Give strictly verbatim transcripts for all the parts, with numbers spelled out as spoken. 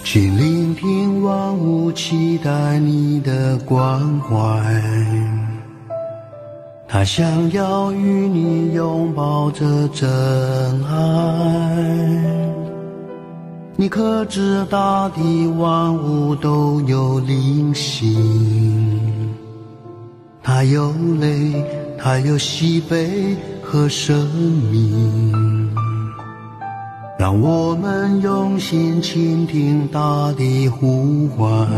请聆听万物期待你的关怀，他想要与你拥抱着真爱。你可知大地万物都有灵性，它有泪，它有喜悲和生命。让我们用心倾听大地呼唤，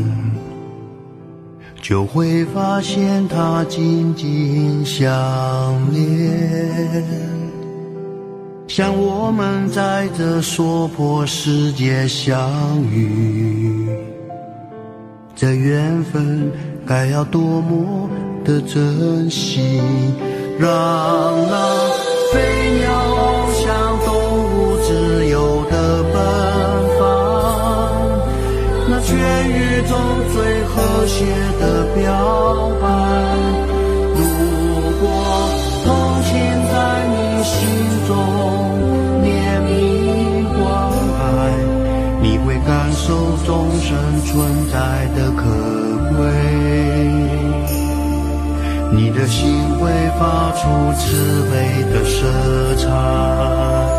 就会发现它紧紧相连。像我们在这娑婆世界相遇，这缘分该要多么的珍惜。让那飞鸟像动物自由的奔放，那全宇宙最和谐的标杆。如果同情在你心中怜悯关爱，你会感受众生存在的可贵，你的心会发出慈悲的色彩。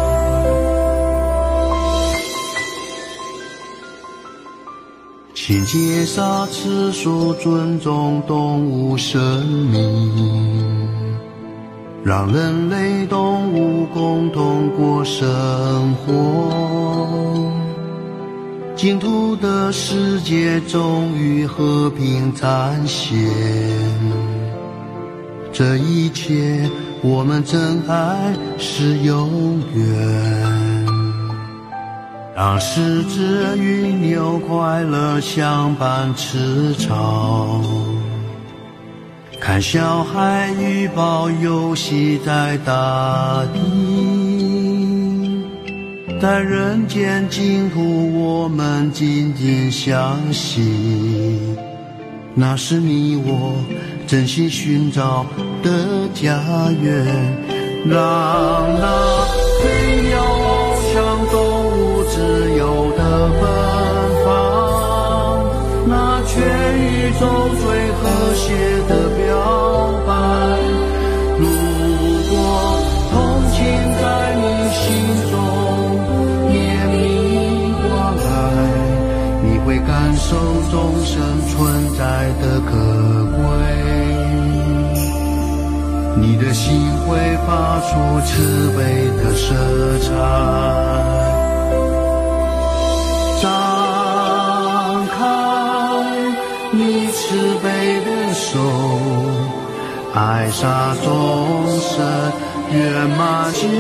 请接纳此所尊重动物生命，让人类动物共同过生活，净土的世界终于和平展现。这一切我们真爱是永远，让狮子与牛快乐相伴吃草，看小孩与宝游戏在大地。在人间净土我们紧紧相系，那是你我真心寻找的家园。让那飞鸟像动物自由的奔放，那全宇宙最和谐的标杆。如果同情在你心中怜悯关爱，你会感受众生存在的可贵，你的心会发出慈悲的色彩。张开你慈悲的手，爱洒众生圆满幸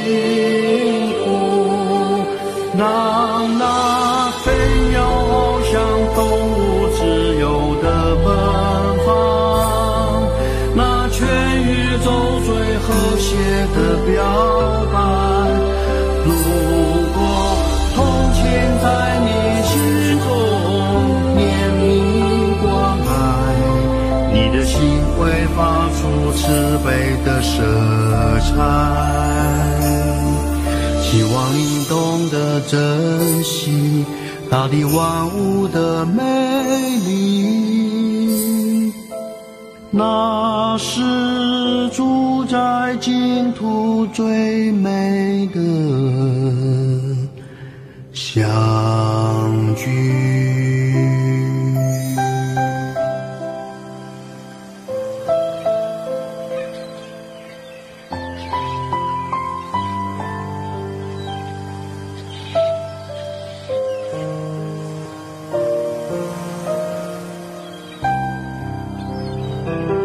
福。让那飞鸟像动物自由的奔放，那全宇宙最和谐的标杆。如果同情在你心中怜悯关爱，你的心会发出慈悲的色彩。希望你懂得珍惜大地万物的美丽，那是主宰净土最美的相聚。 thank you